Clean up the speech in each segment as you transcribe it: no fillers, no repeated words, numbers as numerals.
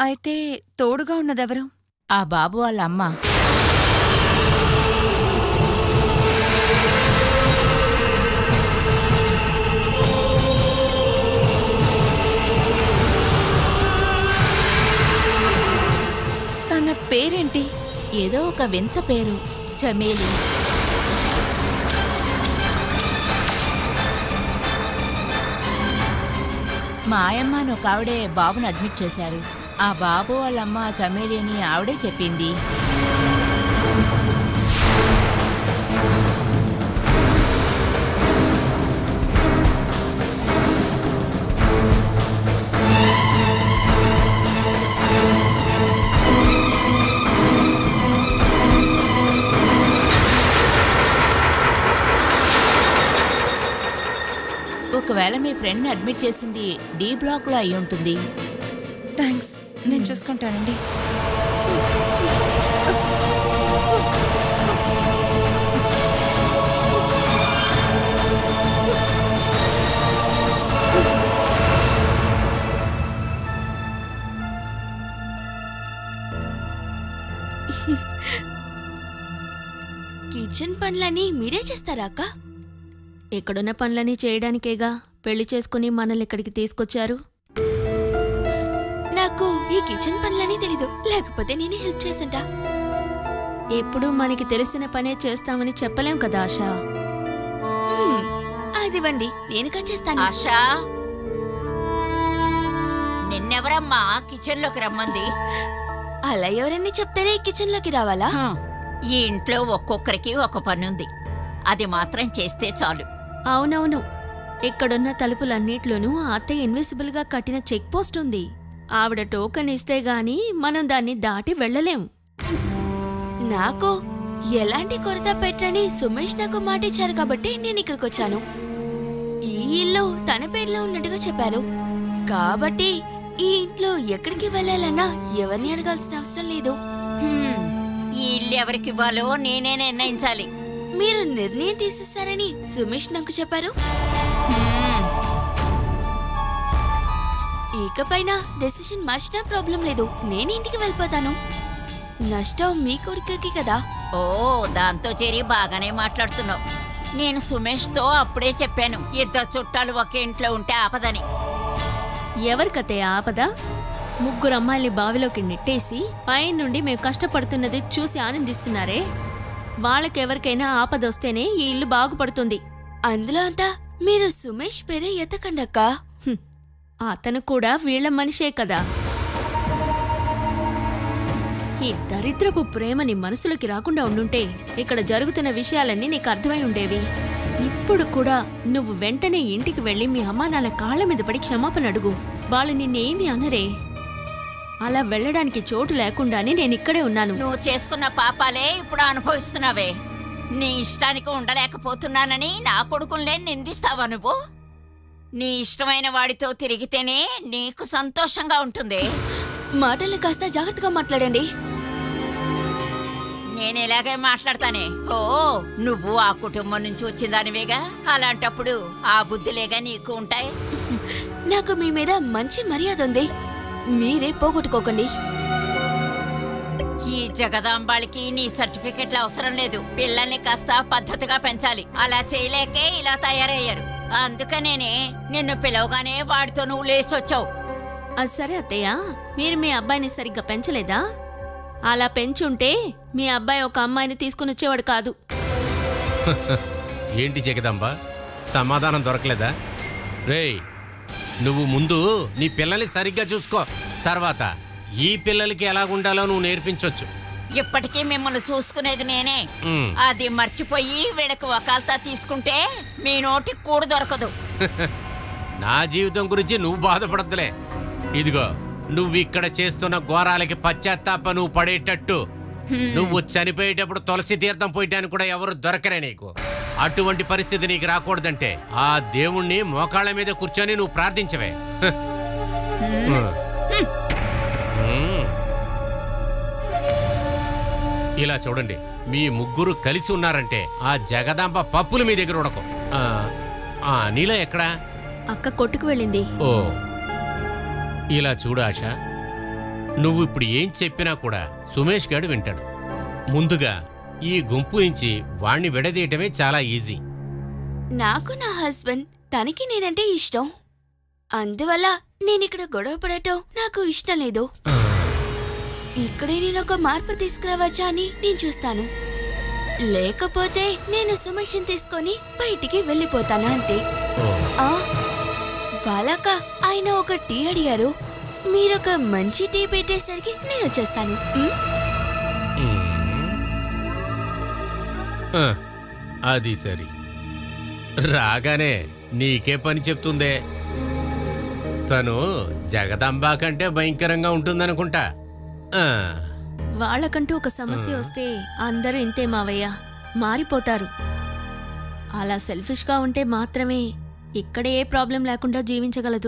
అయితే తోడుగా ఉన్నదెవరు? ఆ బాబు వాళ్ళ అమ్మ. తన పేరేంటి? ఏదో ఒక వింత పేరు, చమేలి. మా ఆయమ్మ అని ఒక ఆవిడే బాబుని అడ్మిట్ చేశారు. ఆ బాబు వాళ్ళమ్మ చమేలి అని ఆవిడే చెప్పింది. ఒకవేళ మీ ఫ్రెండ్ని అడ్మిట్ చేసింది డి బ్లాక్లో అయి ఉంటుంది. థ్యాంక్స్, నేను చూసుకుంటానండి. కిచెన్ పనులని మీరే చేస్తారా అక్క? ఎక్కడున్న పనులని చేయడానికేగా పెళ్లి చేసుకుని మనల్ని ఇక్కడికి తీసుకొచ్చారు. నాకు ఈ కిచెన్ పనులని తెలీదు, లేకపోతే నేనే హెల్ప్ చేసింటా. ఎప్పుడు మనకి తెలిసిన పనే చేస్తామని చెప్పలేం కదా ఆశా. అదివ్వండి, నేనుగా చేస్తాను. ఆశా, నిన్నెవరమ్మా కిచెన్ లోకి రమ్మంది? అలా ఎవరన్నీ చెప్తేనే కిచెన్ లోకి రావాలా? ఈ ఇంట్లో ఒక్కొక్కరికి ఒక పనుంది, అది మాత్రం చేస్తే చాలు. అవునవును, ఇక్కడున్న తలుపులన్నిట్లోనూ అత్తయ్య ఇన్విజిబుల్ గా కట్టిన చెక్ పోస్ట్ ఉంది. ఆవిడ టోకెన్ ఇస్తే గాని మనం దాన్ని దాటి వెళ్లలేం. నాకు ఎలాంటి కొరత పెట్టని సుమేష్ నాకు మాటిచ్చారు కాబట్టి నేను ఇక్కడికి వచ్చాను. ఈ ఇల్లు తన పేరులో ఉన్నట్టుగా చెప్పారు కాబట్టి ఈ ఇంట్లో ఎక్కడికి వెళ్ళాలన్నా ఎవరిని అడగాల్సిన అవసరం లేదు. ఈ ఇల్లు ఎవరికివ్వాలో నేనే నిర్ణయించాలి. మీరు నిర్ణయం తీసేస్తారని సుమేష్ నాకు చెప్పారు. ఇకపైన డెసిషన్ మార్చినా ప్రాబ్లం లేదు, నేను ఇంటికి వెళ్ళిపోతాను. నష్టం మీ కొడుకుకి కదా. ఓ, దాంతో చేరి బాగానే మాట్లాడుతున్నావు. నేను సుమేష్తో అప్పుడే చెప్పాను, ఇద్దరు చుట్టాలు ఒకే ఇంట్లో ఉంటే ఆపదని. ఎవరికతే ఆపద? ముగ్గురు అమ్మాయిల్ని బావిలోకి నెట్టేసి పైనుండి మేము కష్టపడుతున్నది చూసి ఆనందిస్తున్నారే, వాళ్ళకెవరికైనా ఆపదొస్తేనే ఈ ఇల్లు బాగుపడుతుంది. అందులో అంతా మీరు సుమేష్ పేరే ఎత్తకండక్కా. అతను కూడా వీళ్ల మనిషే కదా. ఈ దరిద్రపు ప్రేమని మనసులోకి రాకుండా ఉండుంటే ఇక్కడ జరుగుతున్న విషయాలన్నీ నీకు అర్థమై ఉండేవి. ఇప్పుడు కూడా నువ్వు వెంటనే ఇంటికి వెళ్ళి మీ అమ్మా నాన్న కాళ్ల మీద పడి క్షమాపణ అడుగు. వాళ్ళు నిన్నేమీ అనరే. అలా వెళ్ళడానికి చోటు లేకుండానే నేనిక్కడే ఉన్నాను. నువ్వు చేసుకున్న పాపాలే ఇప్పుడు అనుభవిస్తున్నావే. నీ ఇష్టానికి ఉండలేకపోతున్నానని నా కొడుకుల్నే నిందిస్తావా నువ్వు? నీ ఇష్టమైన వాడితో తిరిగితేనే నీకు సంతోషంగా ఉంటుంది. మాటల్ని కాస్త జాగ్రత్తగా మాట్లాడండి. నేనేలాగే మాట్లాడతానే. ఓ, నువ్వు ఆ కుటుంబం నుంచి వచ్చిందానివేగా, అలాంటప్పుడు ఆ బుద్ధిలేగా నీకు ఉంటాయి. నాకు మీ మీద మంచి మర్యాద ఉంది, మీరే పోగొట్టుకోకండి. ఈ జగదాంబాళికి నీ సర్టిఫికెట్లు అవసరం లేదు. పిల్లల్ని కాస్త పద్ధతిగా పెంచాలి. అలా చేయలేకే ఇలా తయారయ్యారు. అందుకనేనే నిన్ను పిలవగానే వాడితో నువ్వు లేచొచ్చావు. అది సరే అత్తయ్య, మీరు మీ అబ్బాయిని సరిగ్గా పెంచలేదా? అలా పెంచుంటే మీ అబ్బాయి ఒక అమ్మాయిని తీసుకుని వచ్చేవాడు కాదు. ఏంటి జగదాంబ, సమాధానం దొరకలేదా? రేయ్, నువ్వు ముందు నీ పిల్లల్ని సరిగ్గా చూసుకో, తర్వాత ఈ పిల్లలకి ఎలాగుండాలో నువ్వు నేర్పించొచ్చు. ఇప్పటికీ మిమ్మల్ని చూసుకునేది నేనే. అది మర్చిపోయి వీళ్ళకి వకాల్తా తీసుకుంటే మీ నోటికి కూడు దొరకదు. నా జీవితం గురించి నువ్వు బాధపడద్దులే. ఇదిగో, నువ్వు ఇక్కడ చేస్తున్న ఘోరాలకి పశ్చాత్తాప నువ్వు పడేటట్టు నువ్వు చనిపోయేటప్పుడు తులసి తీర్థం పోయటానికి కూడా ఎవరు దొరకరే నీకు. అటువంటి పరిస్థితి నీకు రాకూడదంటే ఆ దేవుణ్ణి మోకాళ్ళ మీద కూర్చొని నువ్వు ప్రార్థించవే. ఇలా చూడండి, మీ ముగ్గురు కలిసి ఉన్నారంటే ఆ జగదాంబ పప్పులు మీ దగ్గర ఉడకం. నీల ఎక్కడా? అక్క కొట్టుకు వెళ్ళింది. ఓ, ఇలా చూడు ఆశ, నువ్వు ఇప్పుడు ఏం చెప్పినా కూడా సుమేష్ గాడు వింటాడు. ముందుగా ఈ గుంపు నుంచి వాణ్ణి విడదీయటమే చాలా ఈజీ. నాకు నా హస్బెండ్ తనకి నేనంటే ఇష్టం. అందువల్ల నేనిక్కడ గొడవ పడటం నాకు ఇష్టం లేదు. ఇక్కడే నేను ఒక మార్పు తీసుకురావచ్చా అని నేను చూస్తాను. లేకపోతే నేను సుమేష్ని తీసుకొని బయటికి వెళ్ళిపోతాను అంతే. బాలక ఆయన ఒక టీ అడిగారు. మీరొక మంచి టీ పెట్టేసరికి నేను వచ్చేస్తాను. అది సరి. రాగానే నీకే పని చెప్తుందే. తను జగదాంబ కంటే భయంకరంగా ఉంటుందనుకుంటా. వాళ్ళకంటూ ఒక సమస్య వస్తే అందరూ ఇంతే మావయ్య, మారిపోతారు. అలా సెల్ఫిష్గా ఉంటే మాత్రమే ఇక్కడ ఏ ప్రాబ్లం లేకుండా జీవించగలదు.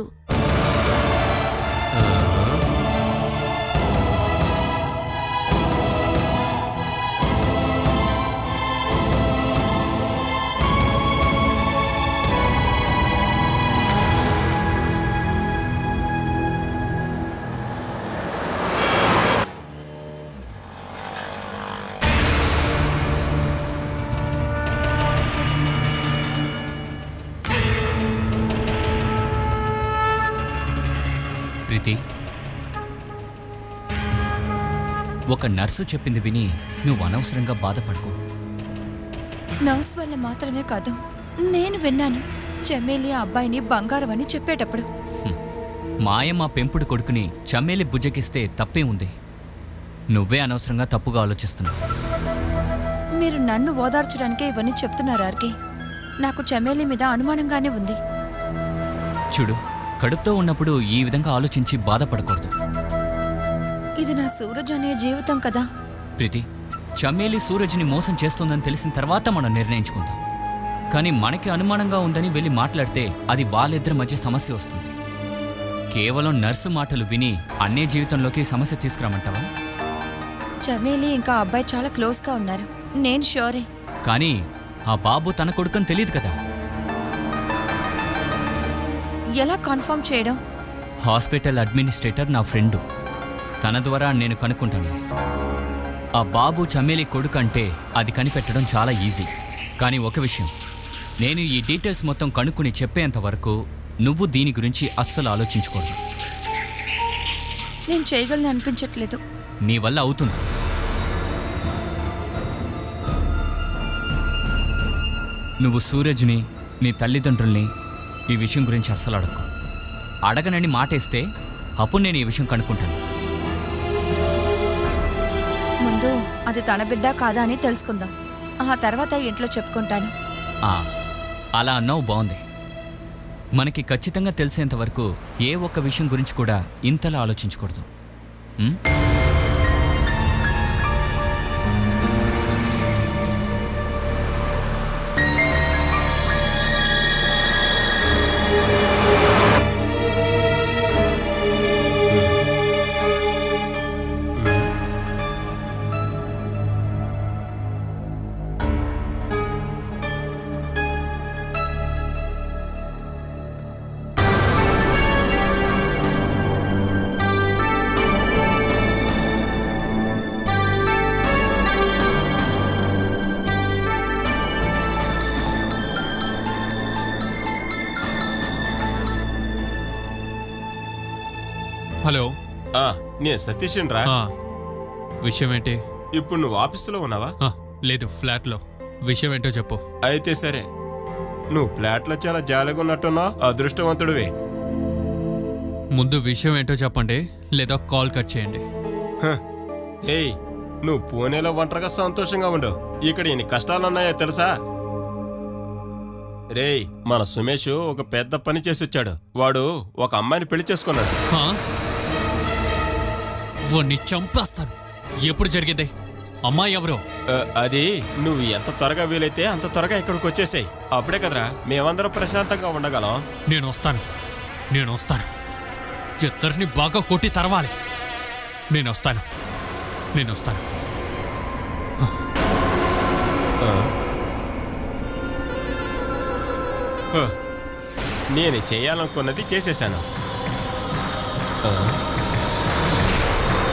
ఒక నర్సు చెప్పింది విని నువ్వు అనవసరంగా బాధపడుకో. నర్స్ వల్ల మాత్రమే కాదు, నేను విన్నాను చమేలి ఆ అబ్బాయిని బంగారం అని చెప్పేటప్పుడు. మాయమ్మ పెంపుడు కొడుకుని చమేలి బుజ్జకిస్తే తప్పే ఉంది. నువ్వే అనవసరంగా తప్పుగా ఆలోచిస్తున్నావు. మీరు నన్ను ఓదార్చడానికే ఇవన్నీ చెప్తున్నారు ఆర్కి. నాకు చమేలి మీద అనుమానంగానే ఉంది. చూడు, కడుపుతో ఉన్నప్పుడు ఈ విధంగా ఆలోచించి బాధపడకూడదు. ఇది నా సూరజ్ అనే జీవితం కదా. ప్రీతి, చమేలి సూరజ్ని మోసం చేస్తోందని తెలిసిన తర్వాత మనం నిర్ణయించుకుందాం. కానీ మనకి అనుమానంగా ఉందని వెళ్ళి మాట్లాడితే అది వాళ్ళిద్దరి మధ్య సమస్య వస్తుంది. కేవలం నర్సు మాటలు విని అన్నే జీవితంలోకి సమస్య తీసుకురామంటావా? చమేలి ఇంకా అబ్బాయి చాలా క్లోజ్గా ఉన్నారు, నేను షూరే. కానీ ఆ బాబు తన కొడుకని తెలియదు కదా. ఎలా కన్ఫర్మ్ చేయడం? హాస్పిటల్ అడ్మినిస్ట్రేటర్ నా ఫ్రెండు, తన ద్వారా నేను కనుక్కుంటాను. ఆ బాబు చమేలి కొడుకు అంటే అది కనిపెట్టడం చాలా ఈజీ. కానీ ఒక విషయం, నేను ఈ డీటెయిల్స్ మొత్తం కనుక్కుని చెప్పేంత వరకు నువ్వు దీని గురించి అస్సలు ఆలోచించకూడదు. నేను చేయగలను అనిపించట్లేదు. నీ వల్ల అవుతుంది. నువ్వు సూరజ్ని, నీ తల్లిదండ్రుల్ని ఈ విషయం గురించి అస్సలు అడగకు. అడగనని మాటేస్తే అప్పుడు నేను ఈ విషయం కనుక్కుంటాను. ముందు అది తన బిడ్డ కాదా అని తెలుసుకుందాం, ఆ తర్వాత ఇంట్లో చెప్పుకుంటాను. అలా అన్నావు, బాగుంది. మనకి ఖచ్చితంగా తెలిసేంత వరకు ఏ ఒక్క విషయం గురించి కూడా ఇంతలా ఆలోచించకూడదు. హలో, నేను సతీష్ రా. విషయం ఏంటి? ఇప్పుడు నువ్వు ఆఫీసులో ఉన్నావా? లేదు, ఫ్లాట్లో. విషయం ఏంటో చెప్పు. అయితే సరే, నువ్వు ఫ్లాట్లో చాలా జాలీగా ఉన్నట్టున్నావు, అదృష్టవంతుడివి. ముందు విషయం ఏంటో చెప్పండి, లేదా కాల్ కట్ చేయండి. ఏయ్, నువ్వు పూణేలో ఒంటరిగా సంతోషంగా ఉండవు. ఇక్కడ ఎన్ని కష్టాలున్నాయో తెలుసా? రేయ్, మన సుమేష్ ఒక పెద్ద పని చేసి వచ్చాడు. వాడు ఒక అమ్మాయిని పెళ్లి చేసుకున్నాడు. వాణ్ణి చంపేస్తాను. ఎప్పుడు జరిగింది? అమ్మాయి ఎవరో? అది నువ్వు ఎంత త్వరగా వీలైతే అంత త్వరగా ఇక్కడికి వచ్చేసాయి. అప్పుడే కదరా మేమందరం ప్రశాంతంగా ఉండగలం. నేను వస్తాను. ఇద్దరిని బాగా కొట్టి తరవాలి. నేను వస్తాను. నేను చేయాలనుకున్నది చేసేశాను.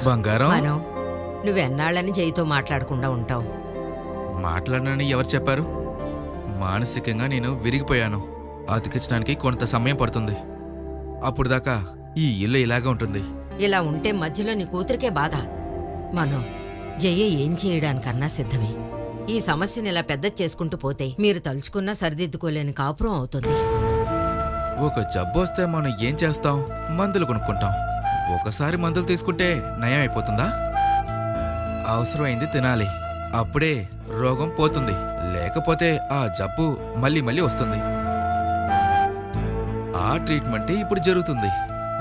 బంగారం మనం నువ్వెన్నాళ్ళని జైతో మాట్లాడకుండా ఉంటావు? మాట్లాడనని ఎవరు చెప్పారు? మానసికంగా నేను విరిగిపోయాను. అతికించడానికి కొంత సమయం పడుతుంది. అప్పుడు దాకా ఈ ఇల్లు ఇలాగే ఉంటుంది. ఇలా ఉంటే మధ్యలో నీ కూతురికే బాధ. మనం జయ ఏం చేయడానికన్నా సిద్ధమే. ఈ సమస్యని ఇలా పెద్ద చేసుకుంటూ పోతే మీరు తలుచుకున్నా సరిదిద్దుకోలేని కాపురం అవుతుంది. ఒక జబ్బు వస్తే మనం ఏం చేస్తాం? మందులు కొనుక్కుంటాం. ఒకసారి మందులు తీసుకుంటే నయం అయిపోతుందా? అవసరమైంది తినాలి, అప్పుడే రోగం పోతుంది. లేకపోతే ఆ జబ్బు మళ్ళీ మళ్ళీ వస్తుంది. ఆ ట్రీట్మెంటే ఇప్పుడు జరుగుతుంది.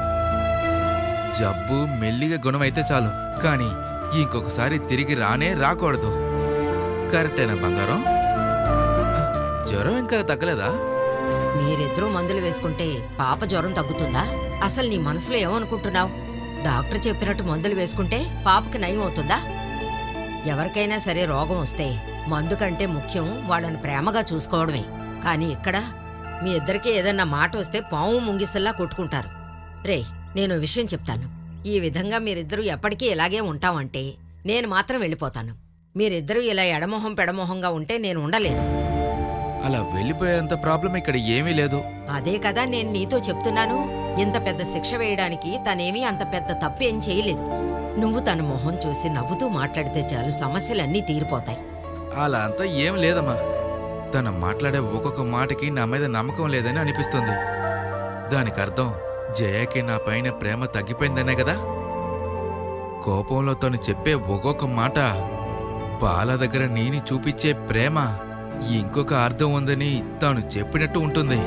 జబ్బు మెల్లిగా గుణమైతే చాలు, కానీ ఇంకొకసారి తిరిగి రాకూడదు. కరెక్టేనా బంగారం? జ్వరం ఇంకా తగ్గలేదా? మీరిద్దరూ మందులు వేసుకుంటే పాప జ్వరం తగ్గుతుందా? అసలు నీ మనసులో ఏమనుకుంటున్నావు? డాక్టర్ చెప్పినట్టు మందులు వేసుకుంటే పాపకి నయం అవుతుందా? ఎవరికైనా సరే రోగం వస్తే మందు కంటే ముఖ్యం వాళ్ళని ప్రేమగా చూసుకోవడమే. కానీ ఇక్కడ మీ ఇద్దరికీ ఏదన్నా మాట వస్తే పాము ముంగిసల్లా కొట్టుకుంటారు. రేయ్, నేను విషయం చెప్తాను. ఈ విధంగా మీరిద్దరూ ఎప్పటికీ ఇలాగే ఉంటామంటే నేను మాత్రం వెళ్ళిపోతాను. మీరిద్దరూ ఇలా ఎడమొహం పెడమొహంగా ఉంటే నేను ఉండలేను. అలా వెళ్ళిపోయేంత ప్రాబ్లం ఇక్కడ ఏమీ లేదు. అదే కదా నేను నీతో చెప్తున్నాను. ఇంత పెద్ద శిక్ష వేయడానికి తనేమీ అంత పెద్ద తప్పేం చేయలేదు. నువ్వు తన మొహం చూసి నవ్వుతూ మాట్లాడితే చాలు, సమస్యలన్నీ తీరిపోతాయి. అలా అంతా ఏం లేదమ్మా. తను మాట్లాడే ఒక్కొక్క మాటకి నా మీద నమ్మకం లేదని అనిపిస్తుంది. దానికి అర్థం జయకి నా పైన ప్రేమ తగ్గిపోయిందనే కదా. కోపంలో తను చెప్పే ఒక్కొక్క మాట బాల దగ్గర నేను చూపించే ప్రేమ ఇంకొక అర్థం ఉందని తాను చెప్పినట్టు ఉంటుంది.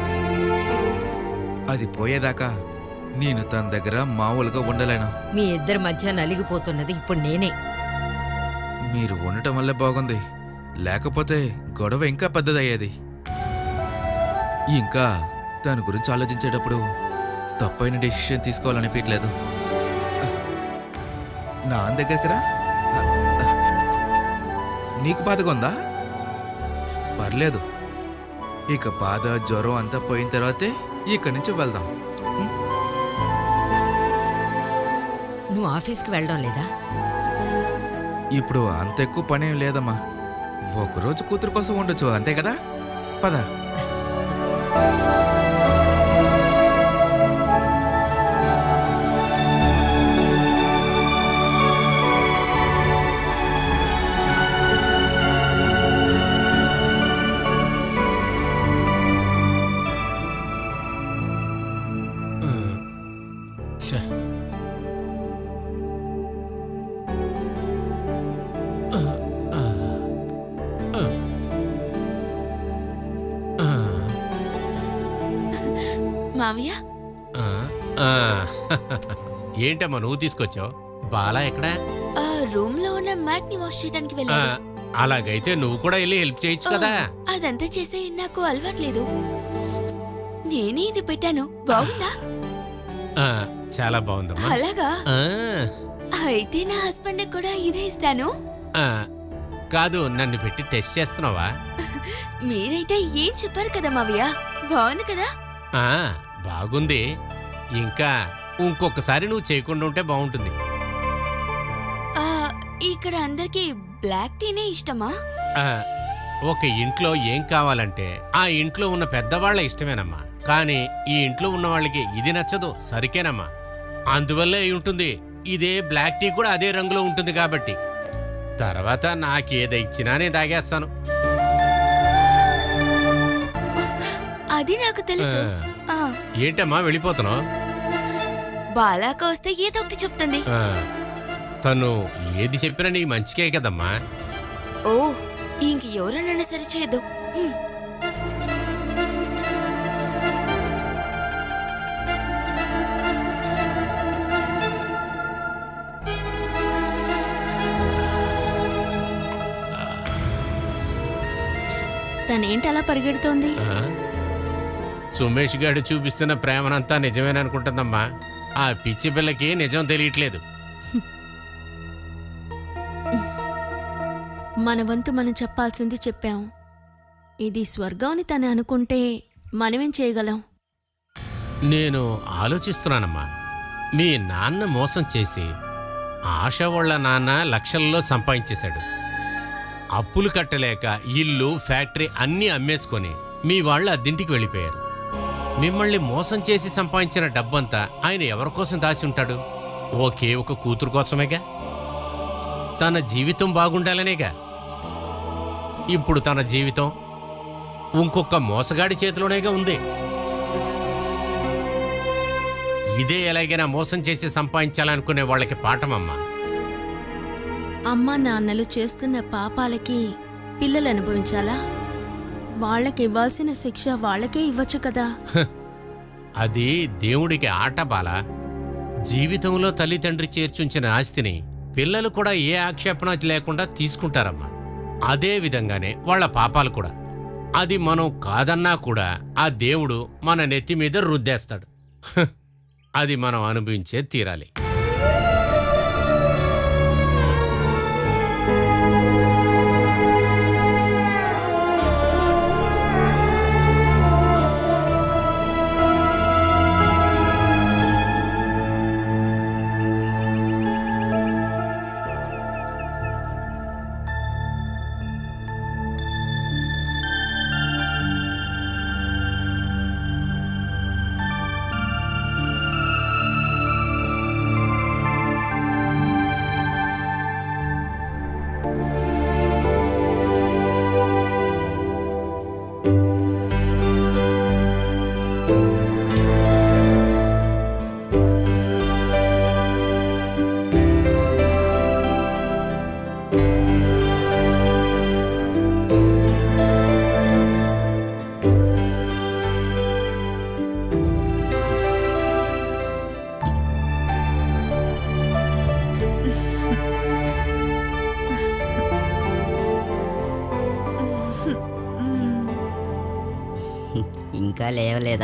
అది పోయేదాకా నేను తన దగ్గర మామూలుగా ఉండలేను. మీ ఇద్దరి మధ్య నలిగిపోతున్నది ఇప్పుడు నేనే. మీరు ఉండటం వల్లే బాగుంది, లేకపోతే గొడవ ఇంకా పెద్దదయ్యేది. ఇంకా దాని గురించి ఆలోచించేటప్పుడు తప్పైన డెసిషన్ తీసుకోవాలనిపించలేదు. నా దగ్గరికి రా. నీకు బాధగా ఉందా? పర్లేదు, ఇక బాధ జ్వరం అంతా పోయిన తర్వాతే ఇక్కడి నుంచి వెళ్దాం. నువ్వు ఆఫీస్కి వెళ్ళడం లేదా? ఇప్పుడు అంత ఎక్కువ పనేం లేదమ్మా. ఒకరోజు కూతురు కోసం ఉండొచ్చు, అంతే కదా. పద. మావయ్య, ఏంటమ్మా నువ్వు తీసుకొచ్చావు? బాలా ఎక్కడా? ఆ రూమ్ లో ఉన్న మ్యాట్ ని వాష్ చేయడానికి వెళ్ళాను. అలాగైతే నువ్వు కూడా వెళ్ళి హెల్ప్ చేయొచ్చు కదా. అదంతా చేసే నాకు అలవాట్లేదు. నేనే ఇది పెట్టాను. బాగుందా? చాలా బాగుందమ్మా. అలాగా? అయితే నా హస్బెండ్ కూడా ఇదే ఇస్తాను. కాదు, నన్ను పెట్టి టెస్ట్ చేస్తున్నావా? మీరైతే ఏం చెప్పారు కదా మావయ్య, బాగుంది కదా. బాగుంది. ఇంకా ఇంకొకసారి నువ్వు చేయకుండా ఉంటే బాగుంటుంది. ఇక్కడ అందరికి బ్లాక్ టీనే ఇష్టమా? ఒక ఇంట్లో ఏం కావాలంటే ఆ ఇంట్లో ఉన్న పెద్దవాళ్ళ ఇష్టమేనమ్మా. కానీ ఈ ఇంట్లో ఉన్న వాళ్ళకి ఇది నచ్చదు, సరికేనమ్మా. అందువల్లే ఉంటుంది. ఇదే బ్లాక్ టీ కూడా అదే రంగులో ఉంటుంది కాబట్టి. తర్వాత నాకేదో ఇచ్చినా నేను తాగేస్తాను. అది నాకు తెలుసు. ఏంటమ్మా వెళ్ళిపోతున్నావు? బాలాక వస్తే ఏదో ఒకటి చెప్తుంది. తను ఏది చెప్పినా నీకు మంచికే కదమ్మా. ఓ, ఇంక ఎవరన్నా సరి చేయదు. తనేంటి అలా పరిగెడుతోంది? సుమేష్ గారు చూపిస్తున్న ప్రేమనంతా నిజమేననుకుంటుందమ్మా. ఆ పిచ్చి పిల్లకి నిజం తెలియట్లేదు. మన వంతు మనం చెప్పాల్సింది చెప్పాం. ఇది స్వర్గం అని తను అనుకుంటే మనమేం చేయగలం? నేను ఆలోచిస్తున్నానమ్మా. మీ నాన్న మోసం చేసి ఆశ వాళ్ళ నాన్న లక్షల్లో సంపాదించేశాడు. అప్పులు కట్టలేక ఇల్లు ఫ్యాక్టరీ అన్నీ అమ్మేసుకొని మీ వాళ్ళు అద్దెంటికి వెళ్ళిపోయారు. మిమ్మల్ని మోసం చేసి సంపాదించిన డబ్బంతా ఆయన ఎవరి కోసం దాచి ఉంటాడు? ఒకే ఒక కూతురు కోసమేగా, తన జీవితం బాగుండాలనేగా. ఇప్పుడు తన జీవితం ఇంకొక మోసగాడి చేతిలోనేగా ఉంది. ఇదే ఎలాగైనా మోసం చేసి సంపాదించాలనుకునే వాళ్ళకి పాఠమమ్మా. అమ్మా నాన్నలు చేస్తున్న పాపాలకి పిల్లలు అనుభవించాలా? వాళ్ళకి ఇవ్వాల్సిన శిక్ష వాళ్ళకే ఇవ్వచ్చు కదా. అది దేవుడికి ఆట బాల. జీవితంలో తల్లిదండ్రి చేర్చుంచిన ఆస్తిని పిల్లలు కూడా ఏ ఆక్షేపణ లేకుండా తీసుకుంటారమ్మా. అదే విధంగానే వాళ్ళ పాపాలు కూడా. అది మనం కాదన్నా కూడా ఆ దేవుడు మన నెత్తి మీద రుద్దేస్తాడు. అది మనం అనుభవించే తీరాలి. ఇంకా లేవలేదా?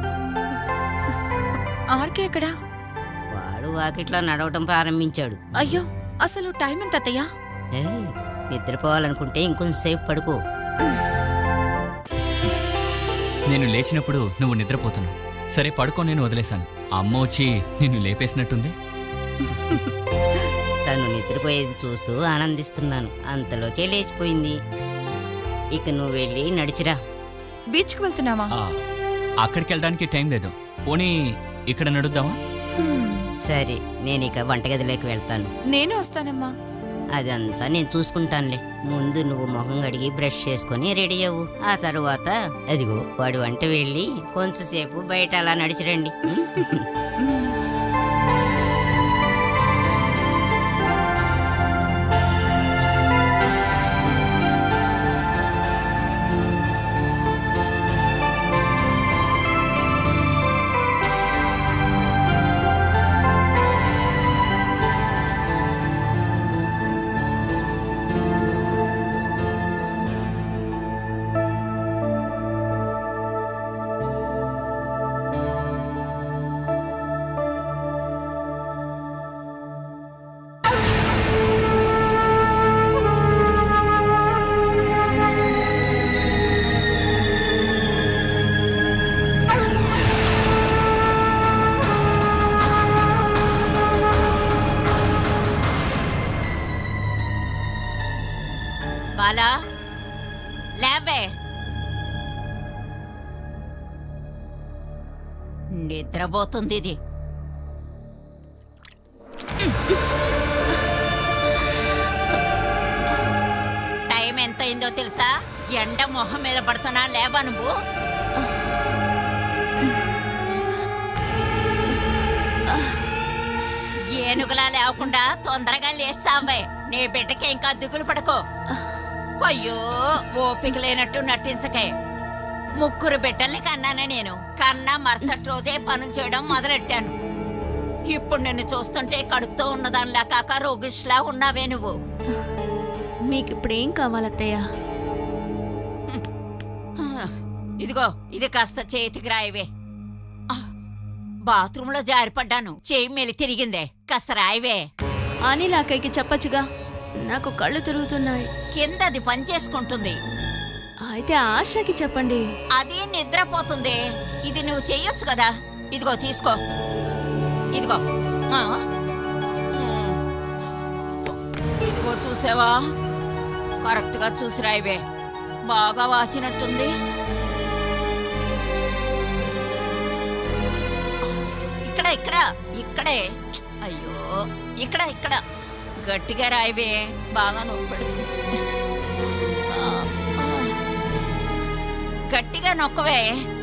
ఆర్కే ఎక్కడా? వాడు వాకిట్లో నడవటం ప్రారంభించాడు. అయ్యో, అసలు టైం ఎంత అత్తయ్యా? నిద్రపోవాలనుకుంటే ఇంకొంచెంసేపు పడుకో. నేను లేచినప్పుడు నువ్వు నిద్రపోతున్నావు. సరే పడుకో, నేను వదిలేశాను. అమ్మ వచ్చి నిన్ను లేపేసినట్టుంది. తను నిద్రపోయేది చూస్తూ ఆనందిస్తున్నాను. అంతలోకే లేచిపోయింది. ఇక నువ్వు వెళ్ళి నడిచిరా. బీచ్కి వెళ్తున్నావా? అక్కడికి వెళ్ళడానికి టైం లేదు. పోనీ ఇక్కడ నడుద్దామా? సరే, నేను ఇక వంటగదిలోకి వెళ్తాను. నేను వస్తానమ్మా. అదంతా నేను చూసుకుంటానులే. ముందు నువ్వు మొహం కడిగి బ్రష్ చేసుకొని రెడీ అవ్వు. ఆ తర్వాత అదిగో వాడు వంట వెళ్ళి కొంచెంసేపు బయట అలా నడిచిరండి. బాలా, లేవే. నిద్రపోతుంది ఇది. టైం ఎంత అయిందో తెలుసా? ఎండ మొహం మీద పడుతున్నా. లేవా నువ్వు? ఏనుగులా లేవకుండా తొందరగా లేచావే. నీ బిడ్డకి ఇంకా దిగులు పడుకో. అయ్యో, ఓపిక లేనట్టు నటించకే. 3 బిడ్డల్ని కన్నానే నేను. కన్నా మరుసటి రోజే పనులు చేయడం మొదలెట్టాను. ఇప్పుడు నిన్ను చూస్తుంటే కడుపుతో ఉన్నదానిలా కాక రోగిష్లా ఉన్నావే నువ్వు. మీకిప్పుడేం కావాలత్తయ్య? ఇదిగో, ఇది కాస్త చేతికి రాయవే. బాత్రూంలో జారిపడ్డాను, చేయి మెలి తిరిగిందే. కాస్త రాయవే. అనిల్ అక్కయ్యకి చెప్పచ్చుగా, నాకు కళ్ళు తిరుగుతున్నాయి. కింద అది పని చేసుకుంటుంది. అయితే ఆశకి చెప్పండి. అది నిద్రపోతుంది. ఇది నువ్వు చెయ్యొచ్చు కదా. ఇదిగో తీసుకో. ఇదిగో. ఇదిగో చూసావా, కరెక్ట్గా చూసి రాయివే. బాగా వాసినట్టుంది. ఇక్కడ ఇక్కడ ఇక్కడే. అయ్యో, ఇక్కడ ఇక్కడ గట్టిగా రాయివే, బాగా నొప్పి పెడుతుంది. గట్టిగా నొక్కవే.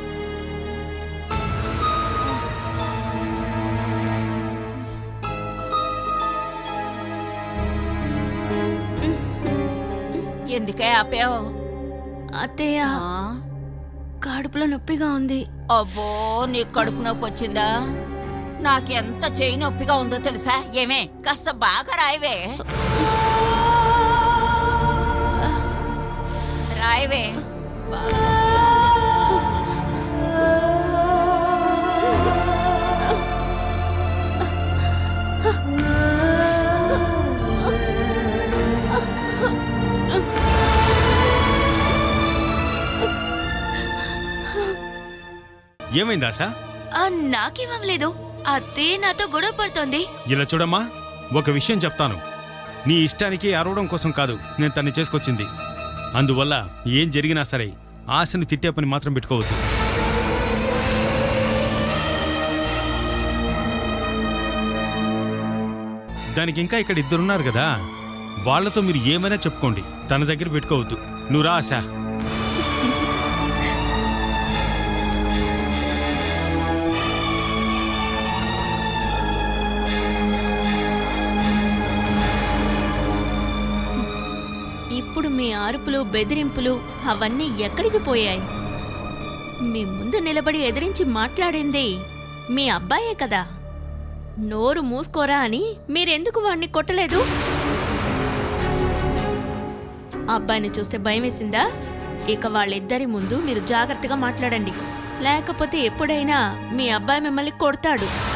ఎందుకే ఆపావు? అత్తయ్య, కడుపులో నొప్పిగా ఉంది. అబ్బో, నీకు కడుపు నొప్పి వచ్చిందా? నాకెంత చేయి నొప్పిగా ఉందో తెలుసా? ఏమే, కాస్త బాగా రాయివే. రాయివే, బాగా ఏమైంది ఆశ? నాకేమవలేదు. అత్తే నాతో గొడవ పడుతోంది. ఇలా చూడమ్మా, ఒక విషయం చెప్తాను. నీ ఇష్టానికి అరవడం కోసం కాదు నేను తన్ని చేసుకొచ్చింది. అందువల్ల ఏం జరిగినా సరే ఆశను తిట్టే పని మాత్రం పెట్టుకోవద్దు. దానికి ఇంకా ఇక్కడ ఇద్దరున్నారు కదా, వాళ్లతో మీరు ఏమైనా చెప్పుకోండి, తన దగ్గర పెట్టుకోవద్దు. నువ్వు రా ఆశ. ఇప్పుడు మీ అరుపులు, బెదిరింపులు అవన్నీ ఎక్కడికి పోయాయి? మీ ముందు నిలబడి ఎదిరించి మాట్లాడింది మీ అబ్బాయే కదా. నోరు మూసుకోరా అని మీరెందుకు వాణ్ణి కొట్టలేదు? అబ్బాయిని చూస్తే భయం వేసిందా? ఇక వాళ్ళిద్దరి ముందు మీరు జాగ్రత్తగా మాట్లాడండి, లేకపోతే ఎప్పుడైనా మీ అబ్బాయి మిమ్మల్ని కొడతాడు.